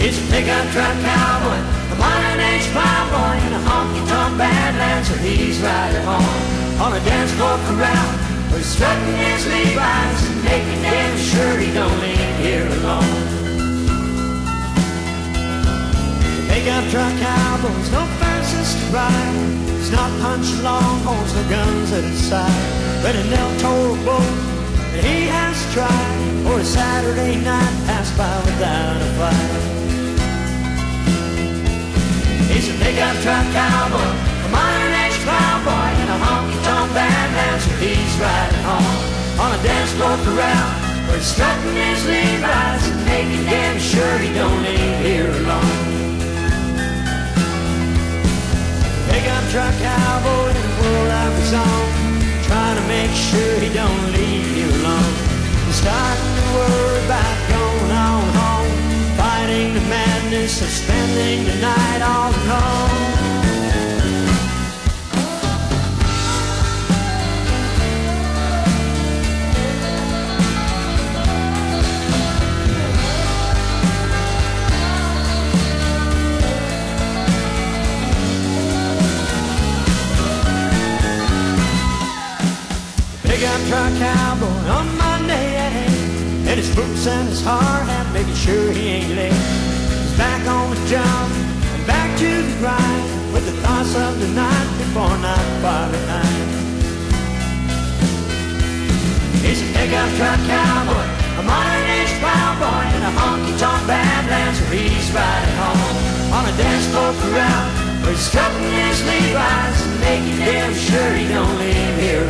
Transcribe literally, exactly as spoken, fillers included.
He's a pickup truck cowboy, a modern age plowboy, in a honky-tonk badlands where he's riding home. On a dance floor corral, where he's strutting his Levi's and making damn sure he don't leave here alone. The pickup truck cowboy's no fences to ride. He's not punching longhorns, no guns at his side. But he never told a boat that he has tried, or a Saturday night passed by without a fight. He's a pickup truck cowboy, a modern age plowboy, in a honky-tonk badlands where he's riding home. On a dance floor corral, where he's strutting his Levi's and making damn sure he don't leave here alone. Pickup truck cowboy in a world of his own, trying to make sure he don't leave here alone. He's starting to worry about going on home, fighting the madness of spending the night all alone. Pickup truck cowboy on Monday at eight, in his boots and his hard hat, making sure he ain't late. He's back on the job and back to the grind, with the thoughts of the night before night far behind. He's a pickup truck cowboy, a modern age plowboy, in a honky-tonk badlands where he's riding home. On a dance floor corral, where he's strutting his Levi's and making damn sure he don't leave here